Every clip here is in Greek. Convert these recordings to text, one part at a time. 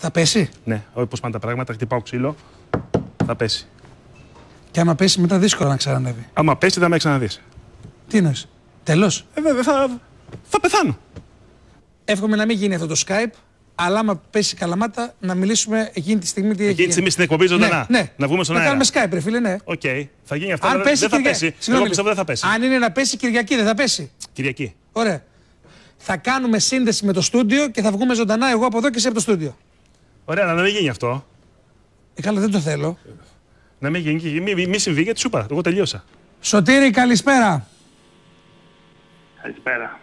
Θα πέσει. Ναι, όπως πάνε τα πράγματα, χτυπάω ξύλο, θα πέσει. Και άμα πέσει μετά δύσκολο να ξανανεύει. Άμα πέσει δεν με ξαναδείς. Τι εννοείς, τέλος. Βέβαια, θα πεθάνω. Εύχομαι να μην γίνει αυτό το Skype, αλλά άμα πέσει η Καλαμάτα να μιλήσουμε εκείνη τη στιγμή τι έχει. Εκείνη τη στιγμή στην εκπομπή ζωντανά. Ναι. Να βγούμε στον αέρα. Να κάνουμε Skype, ρε φίλε, ναι. Οκ, θα γίνει αυτό. Αν πέσει δεν θα πέσει. Εγώ πιστεύω δεν θα πέσει. Αν είναι να πέσει Κυριακή, δεν θα πέσει. Κυριακή. Ωραία. Θα κάνουμε σύνδεση με το στούντιο και θα βγούμε ζωντανά εγώ από εδώ και εσύ από το στούντιο. Ωραία, να μην γίνει αυτό. Καλά, δεν το θέλω. Να μην γίνει, μη συμβεί γιατί σου είπα. Εγώ τελείωσα. Σωτήρη, καλησπέρα. Καλησπέρα.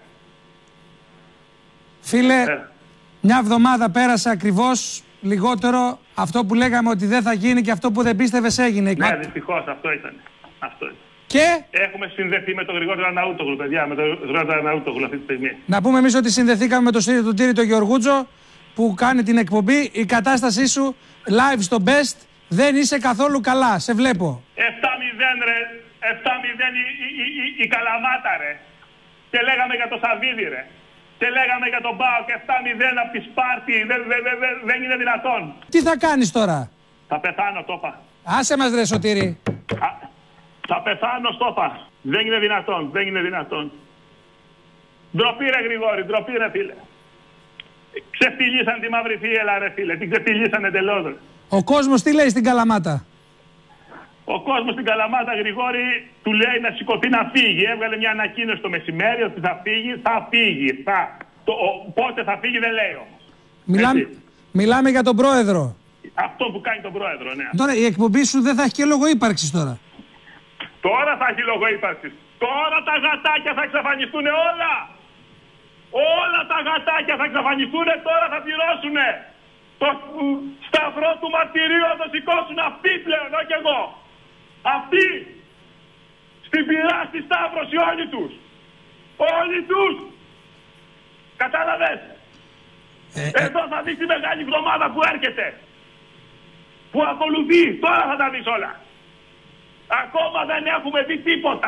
Φίλε, μια εβδομάδα πέρασε ακριβώς λιγότερο αυτό που λέγαμε ότι δεν θα γίνει και αυτό που δεν πίστευες έγινε. Ναι, δυστυχώς αυτό ήταν. Και έχουμε συνδεθεί με τον Γρηγόρη Αρναούτογλου, παιδιά, με τον Γρηγόρη Αρναούτογλου αυτή τη στιγμή. να πούμε εμείς ότι συνδεθήκαμε με τον Τύρι τον Γεωργούτζο που κάνει την εκπομπή. Η κατάστασή σου live στο Best δεν είσαι καθόλου καλά. Σε βλέπω. 7-0 ρε. 7-0 η Καλαμάτα ρε. Και λέγαμε για το Σαββίδι ρε. Και λέγαμε για τον ΠΑΟΚ 7-0 από τη Σπάρτη. Δεν είναι δυνατόν. Τι θα κάνεις τώρα? Θα πεθάνω, το είπα. Άσε μας ρε Σωτήρη. Θα πεθάνω, στο είπα. Δεν είναι δυνατόν. Δεν είναι δυνατόν. Ντροπή ρε Γρηγόρη, ντροπή ρε φίλε. Ξεφτυλίσαν τη μαύρη θύελα ρε φίλε. Την ξεφτυλίσαν εντελώς. Ο κόσμος τι λέει στην Καλαμάτα? Ο κόσμος στην Καλαμάτα, Γρηγόρη, του λέει να σηκωθεί να φύγει. Έβγαλε μια ανακοίνωση το μεσημέρι ότι θα φύγει, θα φύγει. Πότε θα φύγει δεν λέει όμως. Μιλάμε για τον πρόεδρο. Αυτό που κάνει τον πρόεδρο, ναι. Τώρα η εκπομπή σου δεν θα έχει και λόγο ύπαρξης τώρα. Τώρα θα έχει λόγο ύπαρξης. Τώρα τα γατάκια θα εξαφανιστούν όλα. Όλα τα γατάκια θα εξαφανιστούν, τώρα θα πληρώσουν. Το σταυρό του μαρτυρίου θα το σηκώσουν αυτοί πλέον, όχι εγώ. Αυτοί. Στην πυρά, στη σταύρωση όλοι τους. Όλοι τους. Κατάλαβες. Εδώ θα δεις τη μεγάλη εβδομάδα που έρχεται. Που ακολουθεί. Τώρα θα τα δεις όλα. Ακόμα δεν έχουμε δει τίποτα.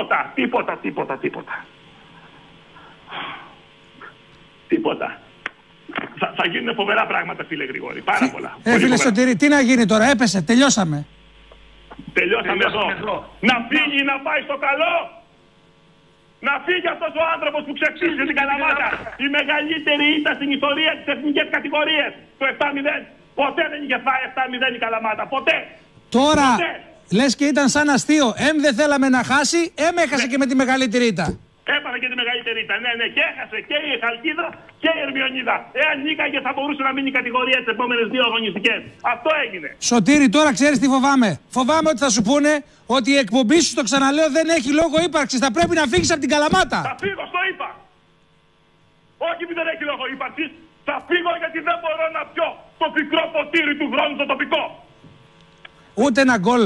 Τίποτα. Θα γίνουν φοβερά πράγματα, φίλε Γρηγόρη. Πάρα πολλά. Φίλε Σωτήρη, τι να γίνει τώρα, έπεσε, τελειώσαμε. Τελειώσαμε εδώ. Να φύγει, να πάει στο καλό. Να φύγει αυτός ο άνθρωπος που ξεφτύλισε την Καλαμάτα. Η μεγαλύτερη ήττα στην ιστορία της εθνικής κατηγορίας. Το 7-0. Ποτέ δεν είχε φάει 7-0 η Καλαμάτα. Ποτέ. Τώρα, λες και ήταν σαν αστείο. Δεν θέλαμε να χάσει, έχασε και με τη μεγαλύτερη ήττα. Έπαθε και τη μεγαλύτερη ήττα. Ναι, και έχασε και η Χαλκίδα και η Ερμιονίδα. Εάν νίκαγε θα μπορούσε να μείνει η κατηγορία τις επόμενες 2 αγωνιστικές. Αυτό έγινε. Σωτήρη, τώρα ξέρεις τι φοβάμαι. Φοβάμαι ότι θα σου πούνε ότι η εκπομπή σου, το ξαναλέω, δεν έχει λόγο ύπαρξης. Θα πρέπει να φύγεις από την Καλαμάτα. Θα φύγω, στο είπα. Όχι επειδή δεν έχει λόγο ύπαρξης. Θα φύγω γιατί δεν μπορώ να πιω το πικρό ποτήρι του χρόνου στο τοπικό. Ούτε ένα γκολ.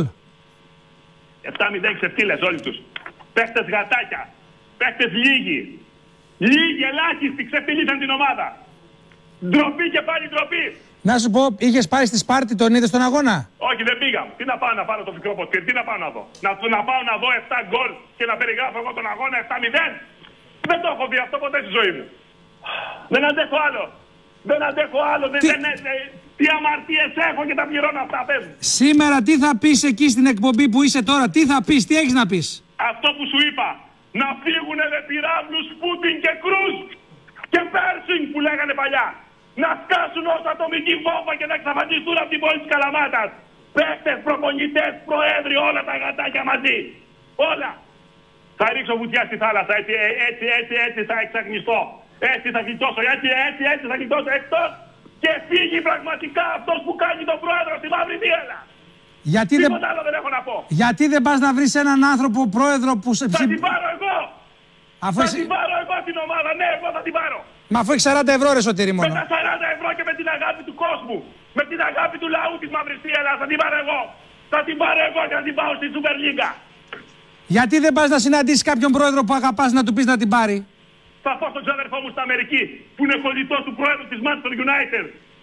7-0 ξεφτύλες όλοι τους. Παίχτες γατάκια. Παίχτες λίγοι. Λίγοι ελάχιστοι ξεφτυλίσαν την ομάδα. Ντροπή και πάλι ντροπή. Να σου πω, είχες πάει στη Σπάρτη, τον είδες στον αγώνα? Όχι, δεν πήγα. Τι να πάω να πάρω το πικρό ποτήρι, τι να πάω να δω. Να πάω να δω 7 γκολ και να περιγράφω εγώ τον αγώνα 7-0. Δεν το έχω δει αυτό ποτέ στη ζωή μου. Δεν αντέχω άλλο. Δεν αντέχω άλλο. Τι αμαρτίες έχω και τα πληρώνω αυτά, πες. Σήμερα τι θα πεις εκεί στην εκπομπή που είσαι τώρα, τι θα πεις, τι έχεις να πεις? Αυτό που σου είπα. Να φύγουνε με πυράβλους Πούτιν και Κρούζ και Πέρσινγκ που λέγανε παλιά. Να σκάσουν ως ατομική βόμβα και να εξαφανιστούν από την πόλη της Καλαμάτας. Παίκτες, προπονητές, προέδροι, όλα τα γατάκια μαζί. Όλα. Θα ρίξω βουτιά στη θάλασσα, έτσι θα εξαγνιστώ. Έτσι θα γλιτώσω, έτσι θα γλιτώσω. Εκτός και φύγει πραγματικά αυτός που κάνει τον πρόεδρο στη μαύρη θύελα. Τίποτα άλλο δεν έχω να πω. Γιατί δεν πας να βρεις έναν άνθρωπο πρόεδρο που σε Θα την πάρω εγώ. Θα την πάρω εγώ την ομάδα, ναι, εγώ θα την πάρω. Μα αφού έχει 40 ευρώ ρε Σωτήρη μόνο. Με τα 40 ευρώ και με την αγάπη του κόσμου. Με την αγάπη του λαού της μαύρης θύελας θα την πάρω εγώ. Θα την πάρω εγώ και θα την πάω στη Super League. Γιατί δεν πας να συναντήσεις κάποιον πρόεδρο που αγαπάς να του πεις να την πάρει? Θα πω στον ξάδερφό μου στην Αμερική που είναι κολλητός του πρόεδρου της Manchester United.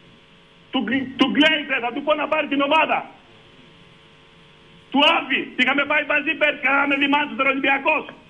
Του Γκλέιζερ, θα του πω να πάρει την ομάδα. Του Άβη, είχαμε πάει μαζί πέρσι, κάναμε δει Manchester Ολυμπιακός.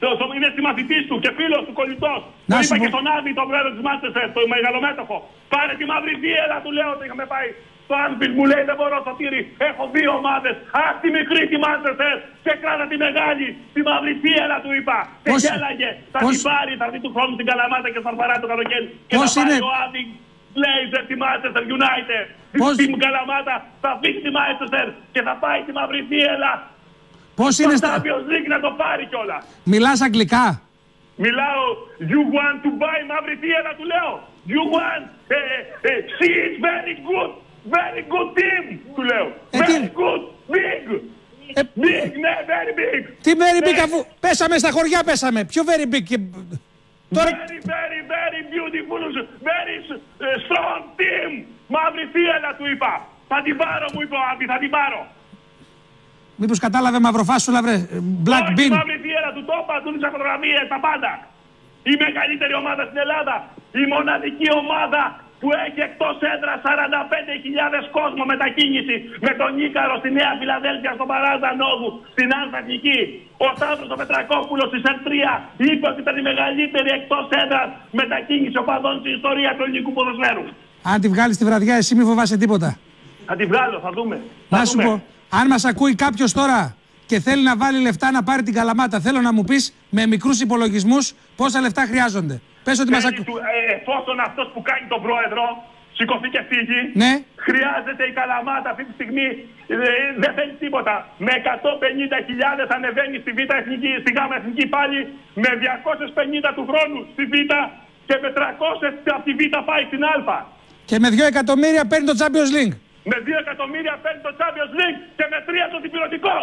Είναι συμμαθητής του και φίλος του, κολλητός. Το είπα και στον Άδη, τον πρόεδρο της Μάντσεστερ, το μεγαλομέτωχο. Πάρε τη μαύρη θύελα, του λέω ότι είχαμε πάει στο Άνφιλντ, μου λέει δεν μπορώ στο τύρι. Έχω δύο ομάδες. Αχ, τη μικρή τη Μάντσεστερ και κράτα τη μεγάλη. Τη μαύρη θύελα, του είπα. Και γέλαγε. Θα την πάρει, θα δει του χρόνου στην Καλαμάτα και θα παρά το καλοκαίρι. Και θα πάρει ο Άδη Λέιζερ τη Μάντσεστερ United. Στην Καλαμάτα θα φύγει τη Μάντσεστερ και θα πάει τη μαύρη θύελα. Πώς είναι στα... να το πάρει κιόλας. Μιλάς αγγλικά? Μιλάω. You want to buy μαύρη θύελα, του λέω. You want... see it's very good. Very good team, του λέω. Very good. Big. Big, ναι, very big. Τι very big, αφού πέσαμε στα χωριά, πέσαμε. Ποιο very big? Very, very, very beautiful. Very strong team. Μαύρη θύελα, του είπα. Θα την πάρω, μου είπε ο Άδη, θα την πάρω. Μήπως κατάλαβε μαυροφάσουλα, βρε. Black bean. Η μαύρη θύελα του τόπα, του δείξα φωτογραφίες, τα πάντα. Η μεγαλύτερη ομάδα στην Ελλάδα. Η μοναδική ομάδα που έχει εκτός έδρα 45.000 κόσμο μετακίνηση. Με τον Ίκαρο στη Νέα Φιλαδέλφια, στον Παράζα Νόβου, στην Άλφα Εθνική. Ο Σταύρος ο Πετρακόπουλος στη Σερτρία είπε ότι ήταν η μεγαλύτερη εκτός έδρα μετακίνηση οπαδών στην ιστορία του ελληνικού ποδοσφαίρου. Αν τη βγάλεις τη βραδιά, εσύ μη φοβάσαι τίποτα. Θα τη βγάλω, θα δούμε. Να σου πω. Αν μας ακούει κάποιος τώρα και θέλει να βάλει λεφτά να πάρει την Καλαμάτα, θέλω να μου πεις με μικρούς υπολογισμούς πόσα λεφτά χρειάζονται. Πες ότι μας ακούει. Εφόσον αυτός που κάνει τον πρόεδρο σηκωθεί και φύγει, ναι, χρειάζεται η Καλαμάτα αυτή τη στιγμή, δεν θέλει τίποτα. Με 150.000 ανεβαίνει στη Β' Εθνική, στη Γ' Εθνική πάλι, με 250 του χρόνου στη Β' και με 300 από τη Β' πάει στην Α. Και με 2 εκατομμύρια παίρνει το Champions League. Με 2 εκατομμύρια παίρνει το Champions League και με 3 το διπυρωτικό.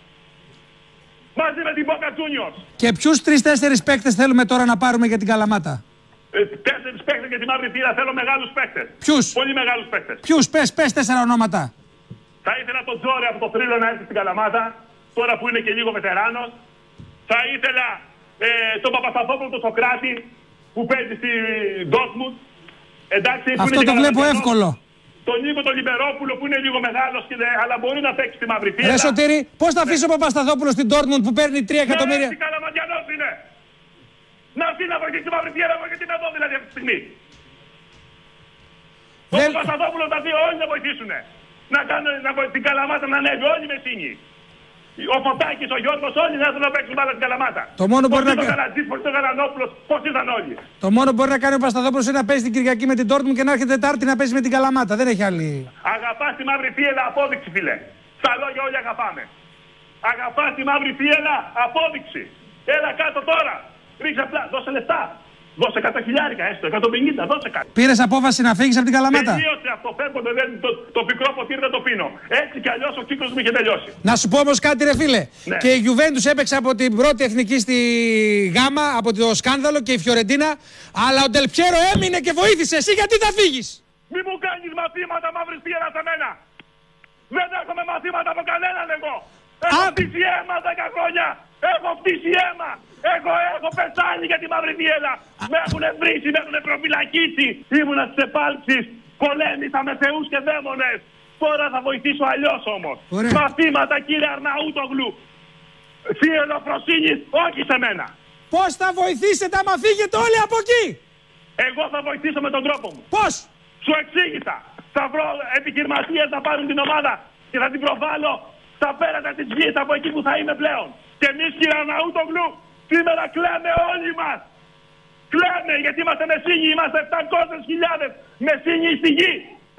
Μαζί με την Boca Juniors. Και ποιους 3-4 παίκτες θέλουμε τώρα να πάρουμε για την Καλαμάτα? 4 παίκτες για τη μαύρη θύρα, θέλω μεγάλους παίκτες. Ποιους? Πολύ μεγάλους παίκτες. Ποιους? Πες 4 ονόματα. Θα ήθελα τον Τζόρε από το Θρύλο να έρθει στην Καλαμάτα, τώρα που είναι και λίγο βετεράνος. Θα ήθελα τον Παπασταθόπουλο, τον Σοκράτη, που παίζει στη Ντόρτμουντ. Αυτό το βλέπω εύκολο. Τον Νίκο τον Λιμπερόπουλο που είναι λίγο μεγάλος, αλλά μπορεί να παίξει τη μαύρη θύρα. Ρε Σωτήρη, πώς θα αφήσει ο Παπασταθόπουλο στην Ντόρτμουντ που παίρνει 3 εκατομμύρια. Ναι, Καλαμαντιανός είναι. Να έρθει να βοηθήσει τη μαύρη θύρα, γιατί είναι εδώ δηλαδή αυτή τη στιγμή. Ο Παπασταθόπουλος θα δει όλοι να βοηθήσουν. Την Καλαμάτα να ανέβει, όλοι με σύνοι. Ο Φωτάκης, ο Γιώργος, όλοι θα έρθουν να παίξουν μπάλα στην Καλαμάτα. Το μόνο που μπορεί να κάνει. Πώς ήταν όλοι. Το μόνο που μπορεί να κάνει ο Παπασταθόπουλος είναι να παίζει την Κυριακή με την Ντόρτμουντ και να έρχεται Τετάρτη να παίζει με την Καλαμάτα. Δεν έχει άλλη. Αγαπάς τη μαύρη θύελα, απόδειξη, φίλε. Στα λόγια όλοι αγαπάμε. Αγαπάς τη μαύρη θύελα, απόδειξη. Έλα κάτω τώρα. Ρίξε απλά, δώσε λεφτά. Δώσε 100.000 έστω, 150, δώσε κάτι. Πήρες απόφαση να φύγεις από την Καλαμάτα? Τελείωσε αυτό, φεύγω, το πικρό ποτήρι δεν το πίνω. Έτσι κι αλλιώς ο κύκλος μου είχε τελειώσει. Να σου πω όμως κάτι ρε φίλε. Ναι. Και η Juventus έπαιξε από την πρώτη εθνική στη Γάμα, από το σκάνδαλο και η Φιωρεντίνα. Αλλά ο Ντελπιέρο έμεινε και βοήθησε. Εσύ γιατί θα φύγεις? Μη μου κάνεις μαθήματα μαύρη θύελα σε μένα. Δεν έχουμε μαθήματα από κανέναν εγώ. Έχω φτύσει αίμα 10 χρόνια. Έχω φτύσει αίμα. Έχω πεθάνει για τη μαύρη θύελα. Με έχουν βρήσει, με έχουν προφυλακίσει. Ήμουνα στις επάλξεις. Πολέμησα με θεούς και δαίμονες. Τώρα θα βοηθήσω αλλιώς όμως. Ωραία. Μαθήματα κύριε Αρναούτογλου. Θυελοφροσύνης, όχι σε μένα. Πώς θα βοηθήσετε άμα φύγετε όλοι από εκεί? Εγώ θα βοηθήσω με τον τρόπο μου. Πώς? Σου εξήγησα. Θα βρω επιχειρηματίες να πάρουν την ομάδα και θα την προβάλλω στα πέρατα της γης από εκεί που θα είμαι πλέον. Και εμείς κύριε Αρναούτογλου, σήμερα κλαίμε όλοι μας. Κλαίμε γιατί είμαστε μεσίνοι, είμαστε 700.000 μεσίνοι στη γη.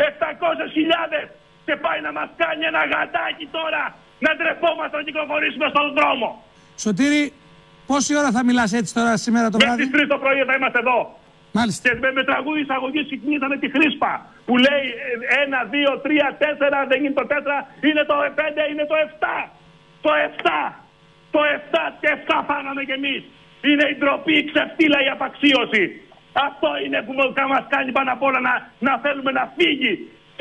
700.000 και πάει να μας κάνει ένα γατάκι τώρα να ντρεπόμαστε να κυκλοφορήσουμε στον δρόμο. Σωτήρη, πόση ώρα θα μιλάς έτσι τώρα σήμερα το βράδυ? Μέχρι τις 3 το πρωί θα είμαστε εδώ. Μάλιστα. Και με τραγούδι εισαγωγής ξεκινήσαμε τη Χρήσπα που λέει 1, 2, 3, 4, δεν είναι το 4, είναι το 5, είναι το 7. Το 7. Το 7 και 7 φάγαμε κι εμείς. Είναι η ντροπή, η ξεφτύλα, η απαξίωση. Αυτό είναι που μας κάνει πάνω απ' όλα να θέλουμε να φύγει.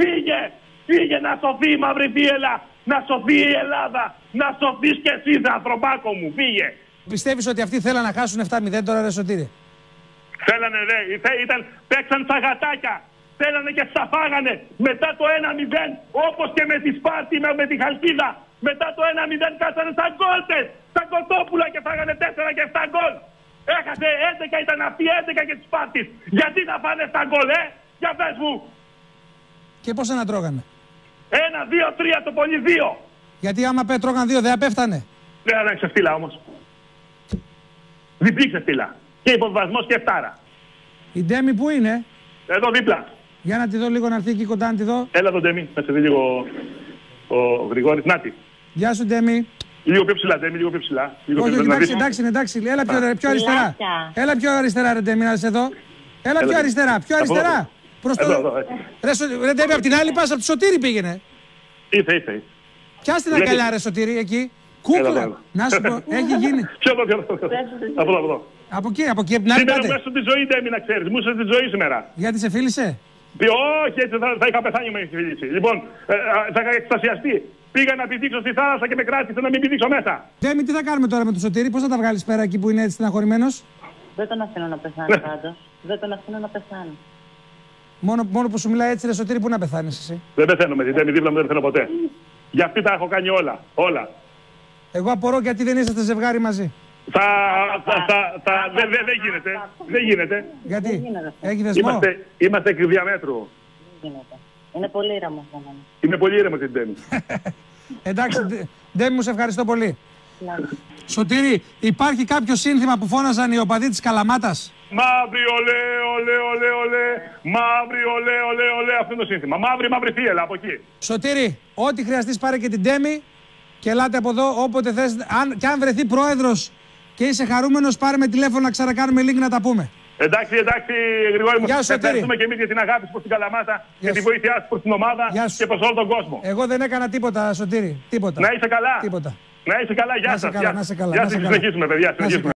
Φύγε να σωθεί η μαύρη θύελα, να σωθεί η Ελλάδα, να σωθείς κι εσύ ανθρωπάκο μου, φύγε. Πιστεύεις ότι αυτοί θέλαν να χάσουν 7-0 τώρα ρε Σωτήρη? Θέλανε ρε, παίξαν στα γατάκια. Θέλανε και στα φάγανε. Μετά το 1-0, όπως και με τη Σπάρτη, με τη Χαλκίδα. Μετά το 1-0 κάτσανε σαν κόλτες. Σαν Κοτόπουλα και φάγανε 4 και 7 γκολ. Έχασε 11 ήταν αυτοί, 11 και τις Σπάρτης. Γιατί να φάνε 7 γκολ, για πες μου. Και πόσα να τρώγανε? 1, 2, 3 το πολύ 2. Γιατί άμα τρώγαν 2 δεν απέφτανε. Δεν θα ξεφτύλα όμως. Διπλή ξεφτύλα. Και υποβασμός και 7. Η Ντέμι που είναι? Εδώ δίπλα. Για να τη δω λίγο, να έρθει εκεί κοντά να τη δω. Έλα τον Ντέμι, θα σε δει λίγο ο Γρηγόρης. Νάτι. Γεια σου Ντέμι. Λίγο πιο ψηλά, Ντέμι, λίγο πιο ψηλά. Όχι, εντάξει. Έλα πιο αριστερά. Έλα πιο αριστερά, ρε Ντέμι, να σε δω. Έλα πιο αριστερά, πιο αριστερά. Προς το... Ρε Ντέμι, απ' την άλλη πας, απ' το Σωτήρι πήγαινε. Ήρθε. Πιάσ' την αγκαλιά, ρε Σωτήρι, εκεί. Κούκλα. Να σου πω, έχει γίνει. Ποιο εδώ. Από εδώ. Από εκεί, από την άλλη σήμερα πάτε. μέσα στη ζωή, Ντέμι, να ξέρεις. Μου είσαι στη ζωή σήμερα. Γιατί σε φίλησε? Όχι, έτσι θα είχα πεθάνει με τη φίληση. Λοιπόν, θα είχα εκστασιαστεί. Πήγα να πηδήξω στη θάλασσα και με κράτησε να μην πηδήξω μέσα. Ντέμι, τι θα κάνουμε τώρα με τον Σωτήρι, πώς θα τα βγάλεις πέρα εκεί που είναι έτσι στεναχωρημένος? Δεν τον αφήνω να πεθάνει πάντως. Δεν τον αφήνω να πεθάνει. Μόνο που σου μιλάει έτσι, ρε Σωτήρι, πού να πεθάνεις εσύ? Δεν πεθαίνω με την Ντέμι, δίπλα μου δεν πεθαίνω ποτέ. Για αυτή τα έχω κάνει όλα. Εγώ απορώ γιατί δεν είσαστε ζευγάρι μαζί. Δεν γίνεται. Γιατί? Έχει δεσμό? Είμαστε εκ διαμέτρου. Δεν γίνεται. Είναι πολύ ήρεμο για μένα. Είμαι πολύ ήρεμο την Ντέμι. Εντάξει, Ντέμι, μου σε ευχαριστώ πολύ. Σωτήρη, υπάρχει κάποιο σύνθημα που φώναζαν οι οπαδοί της Καλαμάτας? Μαύρη, ολέ. Μαύρη, ολέ. Αυτό είναι το σύνθημα. Μαύρη, φίελα από εκεί. Σωτήρη, ό,τι χρειαστείς πάρε και την Ντέμι και ελάτε από εδώ όποτε θες. Αν βρεθεί πρόεδρος και είσαι χαρούμενος, πάρε με τηλέφωνο να ξανακάνουμε link να τα πούμε. Εντάξει, Γρηγόρη μου. Γεια σου, ευχαριστούμε και εμείς για την αγάπη σου προς την Καλαμάτα και τη βοήθειά σου προς την ομάδα και προς όλο τον κόσμο. Εγώ δεν έκανα τίποτα, Σωτήρη. Τίποτα. Να είσαι καλά. Τίποτα. Να είσαι καλά, γεια σας. Να είσαι καλά. Γεια σας, συνεχίσουμε, παιδιά.